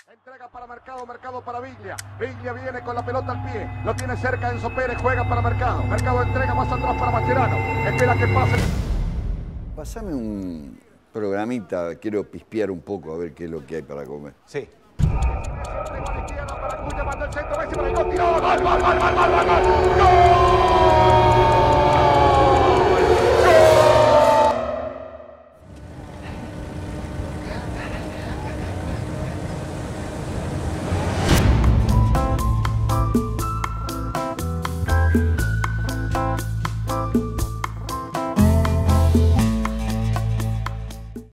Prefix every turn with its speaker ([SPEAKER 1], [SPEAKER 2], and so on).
[SPEAKER 1] Entrega para Mercado, Mercado para Viglia. Viglia viene con la pelota al pie. Lo tiene cerca Enzo Pérez, juega para Mercado. Mercado entrega más atrás para Mascherano. Espera que pase.
[SPEAKER 2] Pásame un programita, quiero pispear un poco a ver qué es lo que hay para comer.
[SPEAKER 3] Sí.
[SPEAKER 1] Extrema de izquierda para Cuya, manda el centro, Messi para el gol, tiró, gol, gol, gol, gol, gol, gol, gol.